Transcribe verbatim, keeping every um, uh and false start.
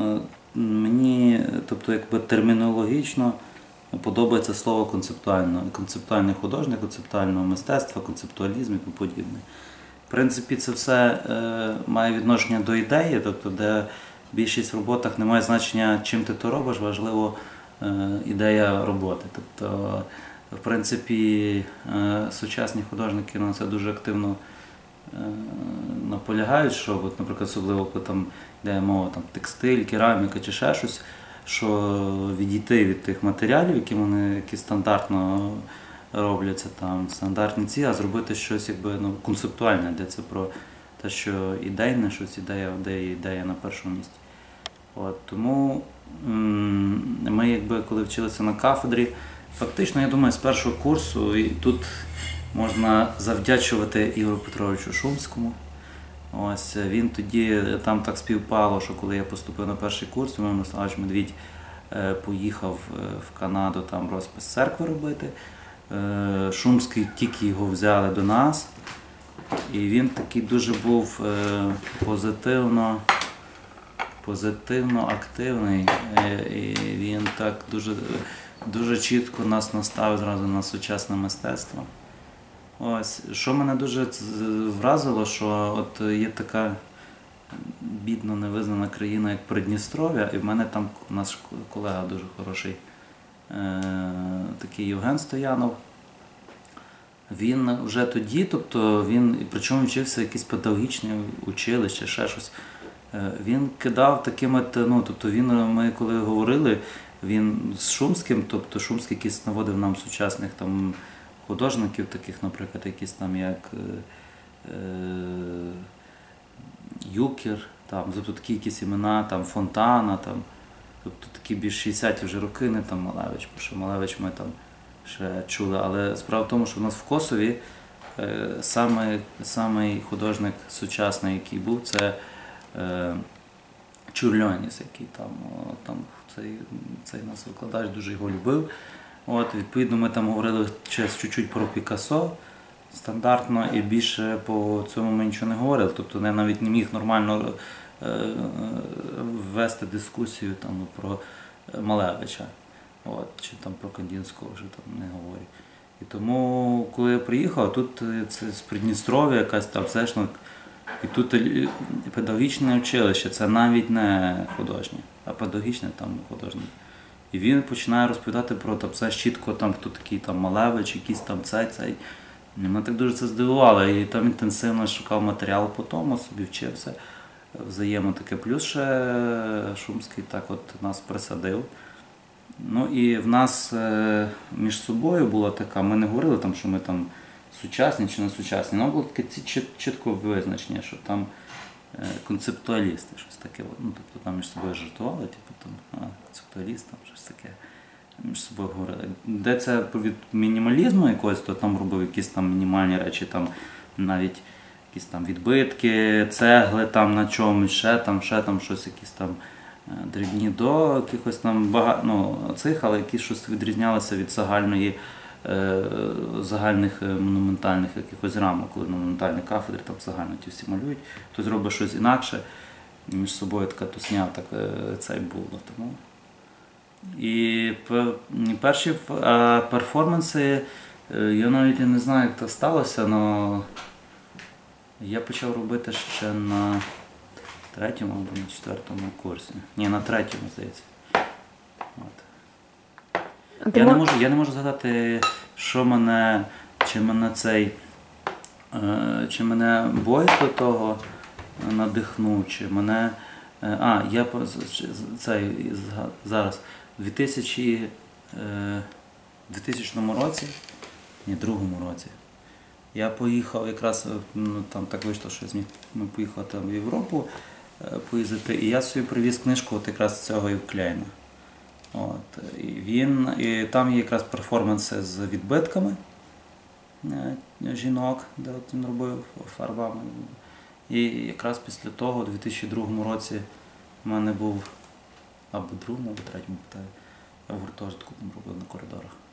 мені, тобто, якби термінологічно подобається слово концептуально. Концептуальний художник, концептуального мистецтва, концептуалізм і тому подібне. В принципі, це все е, має відношення до ідеї, тобто, де більшість в роботах не має значення, чим ти то робиш, важливо е, ідея роботи. Тобто, в принципі, е, сучасні художники на це дуже активно е, наполягають, що, от, наприклад, особливо коли там йде мова там, текстиль, кераміка чи ще щось, що відійти від тих матеріалів, які вони які стандартно робляться, там, стандартні ці, а зробити щось якби, ну, концептуальне, де це про те, що ідейне, щось ідея, де ідея на першому місці. От, тому ми, якби, коли вчилися на кафедрі, фактично, я думаю, з першого курсу, і тут можна завдячувати Ігорю Петровичу Шумському. Ось, він тоді, там так співпало, що коли я поступив на перший курс, Микола Мирославович Медвідь е, поїхав в Канаду там розпис церкви робити. Е, Шумський тільки його взяли до нас, і він такий дуже був е, позитивно, позитивно активний, е, і він так дуже, дуже чітко нас наставив зразу на сучасне мистецтво. Ось, що мене дуже вразило, що от є така бідно невизнана країна, як Придністров'я, і в мене там наш колега дуже хороший, е, такий Євген Стоянов. Він вже тоді, тобто він, причому вчився якісь педагогічні училища, ще щось. Е, він кидав такими, ну, тобто він, ми коли говорили, він з Шумським, тобто Шумський якийсь наводив нам сучасних там художників, таких, наприклад, якісь там як е, Юкер, там, тобто такі якісь імена, там, Фонтана, там, тобто такі більш шістдесяті вже роки, не там Малевич, бо що Малевич ми там ще чули, але справа в тому, що в нас в Косові е, самий, самий художник сучасний, який був, це е, Чурльоніс, який там, о, там цей, цей нас викладач дуже його любив. От, відповідно, ми там говорили чуть-чуть про Пікассо стандартно, і більше по цьому ми нічого не говорили. Тобто я навіть не міг нормально е, ввести дискусію там, про Малевича, от, чи там про Кандінського вже там не говорю. І тому, коли я приїхав, тут це з Придністров'я якась там все ж, і тут педагогічне училище, це навіть не художнє, а педагогічне там художнє. І він починає розповідати про там, все чітко, там, хто такий там Малевич, якийсь там цей, цей. І мене так дуже це здивувало. І там інтенсивно шукав матеріал по тому, собі вчився. Взаємно таке. Плюс ще Шумський так от нас присадив. Ну і в нас е, між собою була така, ми не говорили, там, що ми там сучасні чи не сучасні, але було таке чітко визначення, що там концептуалісти, щось таке. Ну, тобто там між собою жартували, типу, там, а, концептуаліст, там щось таке між собою говорили. Де це від мінімалізму якогось, то там робив якісь там мінімальні речі, там навіть якісь там відбитки, цегли там на чомусь, ще там, ще там щось, якісь там дрібні до якихось там багато, ну, цих, але які щось відрізнялися від загальної загальних монументальних якихось рамок, коли на монументальній кафедрі там загально ті всі малюють, хтось робить щось інакше, між собою така тусня, так це й було. Тому. І перші перформанси, я навіть не знаю, як це сталося, але я почав робити ще на третьому або на четвертому курсі. Ні, на третьому, здається. От. Я не можу, я не можу згадати, що мене, чи мене цей, чи мене бой до того надихнув, чи мене, а, я цей, зараз, в двохтисячному році, ні, другому році, я поїхав, якраз, ну, там так вийшло, що ми поїхали там в Європу поїздити, і я собі привіз книжку от якраз цього Євклейна. От, і він, і там є якраз перформанси з відбитками жінок, де от він робив фарбами. І якраз після того, у дві тисячі другому році, в мене був або другому, або третьому, в гуртожитку робив на коридорах.